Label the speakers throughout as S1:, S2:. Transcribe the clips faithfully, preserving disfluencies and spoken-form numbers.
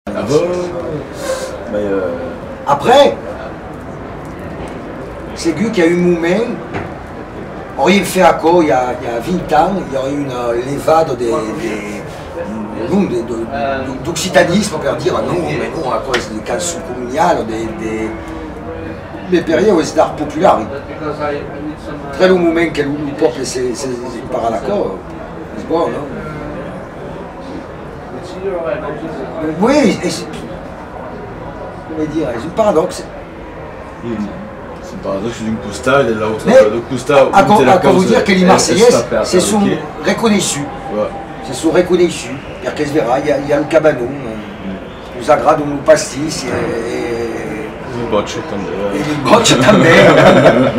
S1: Ah bon. Mais euh...
S2: Après, c'est lui qui a eu Moumen. Aurait fait à quoi il y a, il y a vingt ans, il y aurait eu une lévade des, des, d'occitanisme, on peut dire non, mais non, à cause des cançons coloniales, des, des, des périodes où d'art populaire. Très long moment qu'elle le peuple c'est par à l'accord, c'est bon, non? Oui, c'est un paradoxe.
S1: C'est un paradoxe d'une Custa et de l'autre de Custa.
S2: À vous dire que les Marseillaises, c'est sont reconnaissus. C'est sont reconnaissus. Il y a il y a le cabanon, nous agrade nous pastis et
S1: les bocce também.
S2: Et les bocce também.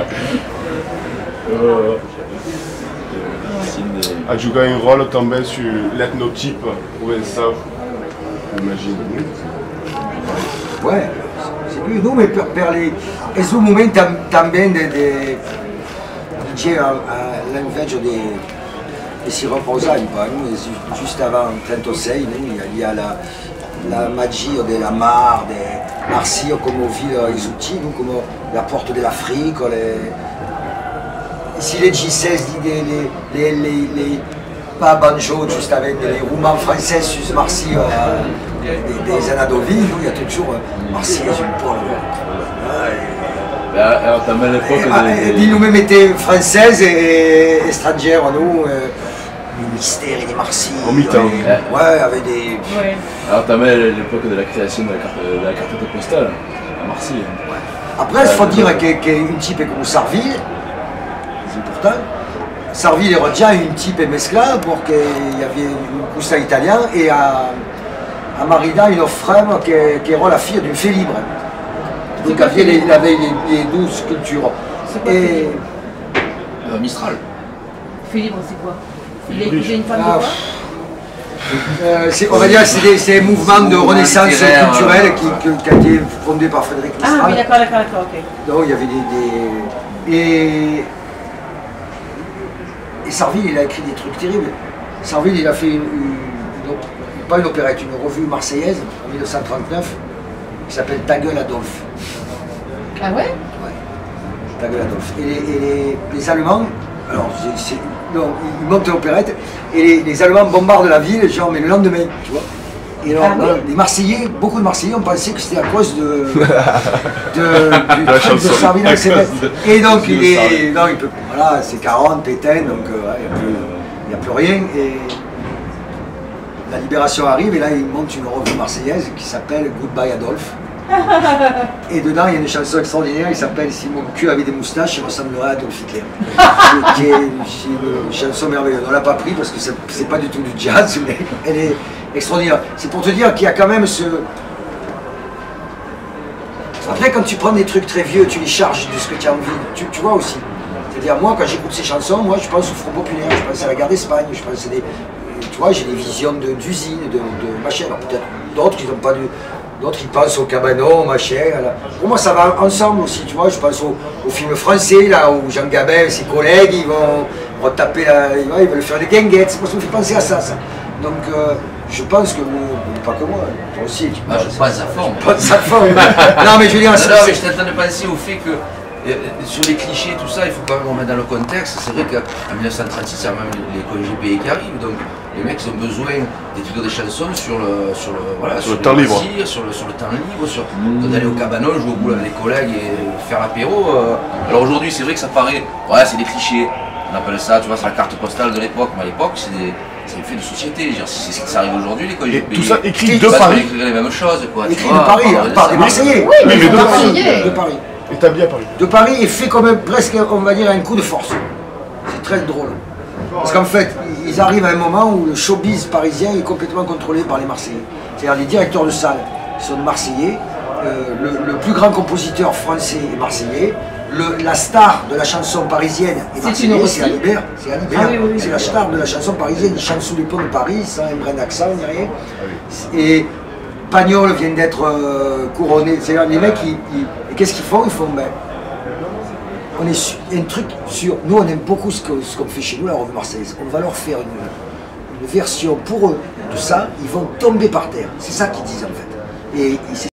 S3: A joué un rôle também sur l'ethnotype provençal, j'imagine.
S2: Ouais, c'est lui, nous, mais per, per les... E sul momento também de, de, c'è l'inveggio di di si riposare un po', juste avant trentasei, nous, il y a la, la magie de la mare, de Marseille comme ville exotique, comme la porte de l'Afrique, les... Ici les G seize, les, les, les, les, les pas banjo, juste avec les romans français sur Marseille, euh, des, des Anadovie, il y a toujours euh, Marseille, une pôle.
S1: Alors, t'as mal l'époque
S2: des... Puis nous-mêmes étions françaises et étrangères, nous, euh, le mystère et les Marseillais.
S3: Au mi-temps.
S2: Ouais, avec des...
S1: Ouais. Alors, t'as mal l'époque de la création de la carte, de la carte postale à Marseille.
S2: Ouais. Après, il faut dire qu'une type comme Sarville, c'est important. Sarville era già un type mescla perché il y avait un cousin italien et à, à Marida une femme qui, qui era la fille d'une fée libre. Donc il avait, les, il avait les, les douze sculptures. Et...
S1: Euh, Mistral.
S4: Fée libre, c'est quoi? Il a épousé une femme
S2: ah,
S4: de quoi
S2: euh, On va dire que c'est des mouvements de renaissance culturelle euh, qui, qui, qui a été fondé par Frédéric Mistral.
S4: Ah oui, d'accord, d'accord, d'accord, ok.
S2: Donc il y avait des... des et, Et Sarville, il a écrit des trucs terribles. Sarville, il a fait une, une, une, pas une opérette, une revue marseillaise en mille neuf cent trente-neuf qui s'appelle Ta gueule Adolphe.
S4: Ah ouais?
S2: Ouais, Ta gueule Adolphe. Et les, et les, les Allemands, alors c'est, non, ils montent l'opérette et les, les Allemands bombardent la ville, genre, mais le lendemain, tu vois. Et alors, ah, oui. Les Marseillais, beaucoup de Marseillais ont pensé que c'était à cause de, de, du truc de Sarville. Et donc, il est, non, il peut, voilà, c'est quarante, Pétain, donc euh, il n'y a, a plus rien. Et la libération arrive, et là, il monte une revue marseillaise qui s'appelle Goodbye Adolphe. Et dedans, il y a une chanson extraordinaire qui s'appelle Si mon cul avait des moustaches, je ressemblerais à Adolf Hitler. Qui est une, une chanson merveilleuse. On ne l'a pas pris parce que c'est pas du tout du jazz, mais elle est extraordinaire. C'est pour te dire qu'il y a quand même ce... Après, quand tu prends des trucs très vieux, tu les charges de ce que tu as envie, tu, tu vois aussi. C'est-à-dire, moi, quand j'écoute ces chansons, moi, je pense au Front Populaire, je pense à la guerre d'Espagne, je pense à des... Tu vois, j'ai des visions d'usines, de, de, de machin. Alors peut-être d'autres qui n'ont pas de... D'autres, ils pensent au cabanon, machin. Là. Pour moi, ça va ensemble aussi, tu vois. Je pense au, au film français, là, où Jean Gabin et ses collègues, ils vont retaper, la, ils veulent faire des guinguettes. C'est pour ça que ça me fait penser à ça, ça. Donc, euh, je pense que, vous, pas que moi, toi aussi, tu
S5: ah, je pense à fond.
S2: Je pense à fond. Non, mais je veux dire...
S5: Non, non mais je t'entends de penser au fait que, euh, sur les clichés, tout ça, il faut quand même remettre dans le contexte. C'est vrai qu'en mille neuf cent trente-six, il y a même les congés payés qui arrivent. Donc, les mecs ils ont besoin d'écrire des chansons sur le, sur le, voilà,
S3: sur
S5: sur
S3: le temps libre,
S5: sur le, sur le temps libre, sur mmh. d'aller au cabanon, jouer au boule avec les collègues et faire l'apéro. Euh. Alors aujourd'hui, c'est vrai que ça paraît, ouais, c'est des clichés. On appelle ça, tu vois, c'est la carte postale de l'époque. Mais à l'époque, c'est des, c'est des faits de société. Si c'est ce qui arrive aujourd'hui, les congés payés.
S3: Tout ça écrit de
S5: Paris.
S3: Paris.
S5: Écrire les mêmes choses, quoi.
S2: Écrit de Paris, on parle des Marseillais.
S4: Oui, mais,
S3: mais de,
S4: de
S3: Paris.
S2: de Paris.
S3: Établi à Paris.
S2: De Paris et fait quand même presque, on va dire, un coup de force. C'est très drôle. Parce qu'en fait, ils arrivent à un moment où le showbiz parisien est complètement contrôlé par les Marseillais. C'est-à-dire les directeurs de salle sont Marseillais, euh, le, le plus grand compositeur français est Marseillais, le, la star de la chanson parisienne est Marseillais, c'est Alibert. C'est Alibert, ah, oui, oui, oui, c'est la star de la chanson parisienne, il chante sous les ponts de Paris, sans un brin d'accent, ni rien. Et Pagnol vient d'être euh, couronné. C'est-à-dire les mecs, ils, ils, qu'est-ce qu'ils font? Ils font, ben, on est sur, un truc sur... Nous, on aime beaucoup ce qu'on ce qu'on fait chez nous, la revue marseillaise. On va leur faire une, une version pour eux de ça, ils vont tomber par terre. C'est ça qu'ils disent en fait. Et il